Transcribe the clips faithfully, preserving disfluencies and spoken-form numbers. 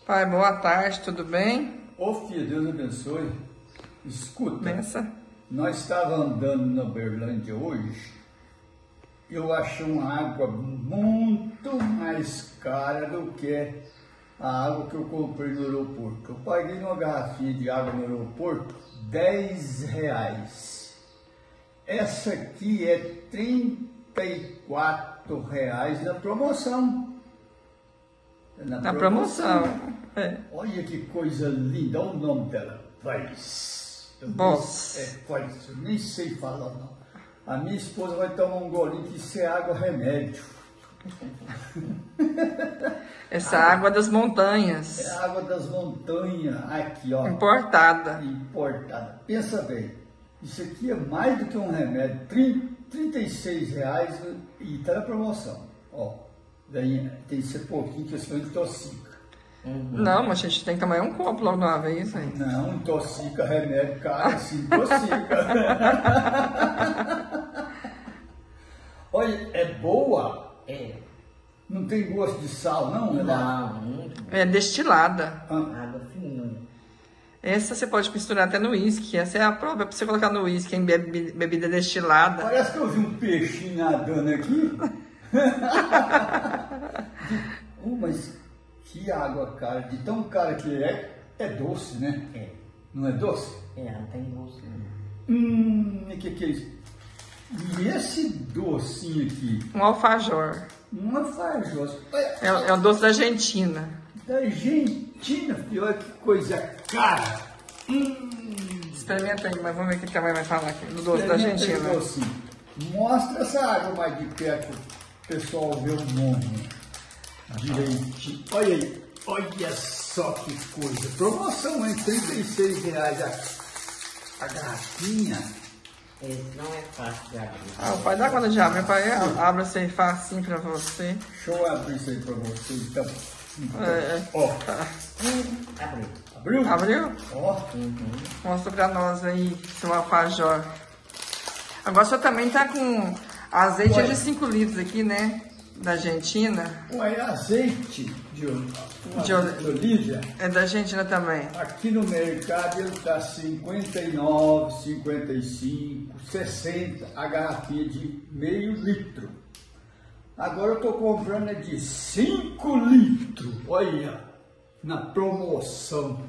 Pai, boa tarde, tudo bem? Ô filha, Deus abençoe. Escuta, Bença. nós estávamos andando na Berlândia hoje, eu achei uma água muito mais cara do que a água que eu comprei no aeroporto. Eu paguei uma garrafinha de água no aeroporto, dez reais. Essa aqui é trinta e quatro reais na promoção. Na, na promoção. promoção. É. Olha que coisa linda, olha o nome dela, Weiss. Boss. É, Weiss, eu nem sei falar não. A minha esposa vai tomar um golinho que isso é água remédio. Essa água, água das montanhas. É água das montanhas, aqui ó. Importada. Importada. Pensa bem, isso aqui é mais do que um remédio, trinta e seis reais e está na promoção. Ó, daí tem que ser pouquinho que você não intoxica. Uhum. Não, mas a gente tem que tomar um copo logo de uma vez. Aí. Não, intoxica, remédio caro, assim, intoxica. Olha, é boa? É. Não tem gosto de sal, não? Não, muito bom. É destilada. Ah. Água fininha. Essa você pode misturar até no uísque. Essa é a prova para você colocar no uísque em bebi bebida destilada. Parece que eu vi um peixinho nadando aqui. uh, mas que água cara, de tão cara que é, é doce, né? É. Não é doce? É, não tem gosto. Hum, o que que é isso? E esse docinho aqui? Um alfajor. Um alfajor. É, é um doce da Argentina. Da Argentina, filho, olha que coisa cara. Hum. Experimenta aí, mas vamos ver o que a mãe vai falar aqui do doce da Argentina. Mostra essa água mais de perto, o pessoal vê o nome direitinho. Olha aí, olha só que coisa. Promoção, hein? trinta e seis reais a, a garrafinha. Esse não é fácil de abrir. Ah, o pai dá quando de abrir, pai, abre assim facinho pra você. Deixa eu abrir isso aí pra você, então. Então, é, ó. Tá. Abriu. Abriu? Abriu? Ó. Uhum. Mostra pra nós aí, seu alfajor. Agora o senhor também tá com azeite Ué. de cinco litros aqui, né? Da Argentina. Ué, azeite de, de, de oliva. É da Argentina também. Aqui no mercado ele tá cinquenta e nove, cinquenta e cinco, sessenta a garrafinha de meio litro. Agora eu tô comprando é de cinco litros. Olha, na promoção.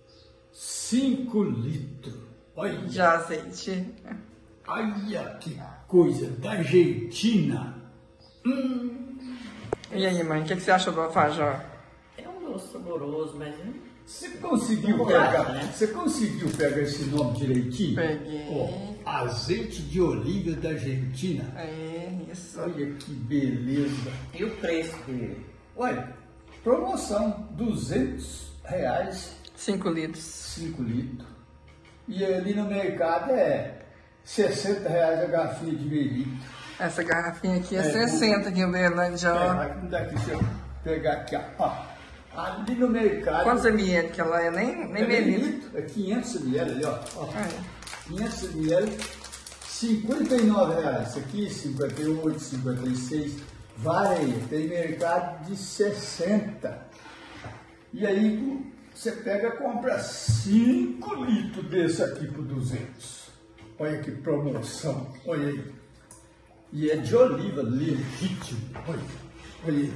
cinco litros. Olha. De azeite. Olha que coisa da Argentina. Hum. E aí, mãe, o que, que você acha do alfajor? É um doce saboroso, mas... Você conseguiu pegar, né? Você conseguiu pegar esse nome direitinho? Peguei. Oh, azeite de oliva da Argentina. É, isso. Olha que beleza. E o preço dele? Olha, promoção, duzentos reais. cinco litros. cinco litros. E ali no mercado é sessenta reais a garrafinha de meio litro. Essa garrafinha aqui é, é sessenta aqui no Berlândia, ó. Daqui, deixa eu pegar aqui, ó. Ali no mercado... Quantos mililitros que ela é? Nem, nem é mililitro. É quinhentos mililitros ali, ó. ó. É. quinhentos mililitros, cinquenta e nove reais. Isso aqui, cinquenta e oito, cinquenta e seis. Varia. Tem mercado de sessenta. E aí você pega e compra cinco litros desse aqui por duzentos. Olha que promoção. Olha aí. E é de oliva legítimo. Olha, olha aí.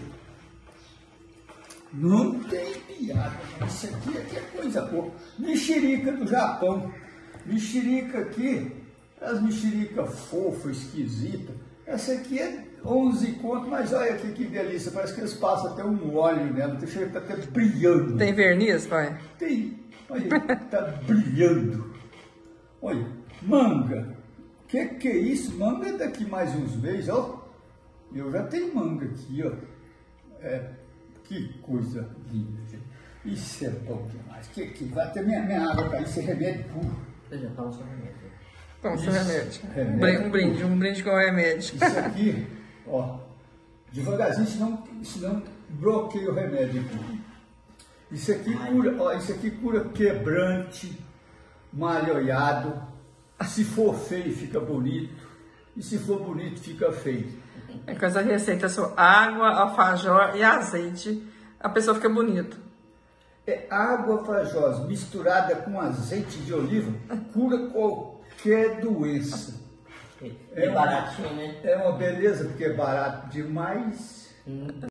Não tem piada, mas isso aqui, aqui é coisa boa. Mexerica do Japão. Mexerica aqui, as mexerica fofa, esquisita. Essa aqui é onze conto, mas olha aqui que delícia. Parece que eles passam até um óleo nela, chega tá até brilhando. Tem verniz, pai? Tem. Olha, tá brilhando. Olha, manga. Que que é isso? Manga é daqui mais uns meses, ó. Eu já tenho manga aqui, ó. É, que coisa linda, gente. Isso é bom demais. Que que vai ter minha, minha água para isso é remédio puro. Eu já tomo seu remédio. Toma seu remédio. remédio. Um brinde, um brinde com o remédio. Isso aqui, ó, devagarzinho, senão, senão bloqueia o remédio aqui. Isso aqui cura, ó, isso aqui cura quebrante, malhoiado. Se for feio, fica bonito. E se for bonito, fica feio. É com essa receita, só água, alfajor e azeite, a pessoa fica bonita. É água Fajós misturada com azeite de oliva, cura qualquer doença. É baratinho, né? É uma beleza, porque é barato demais. Hum.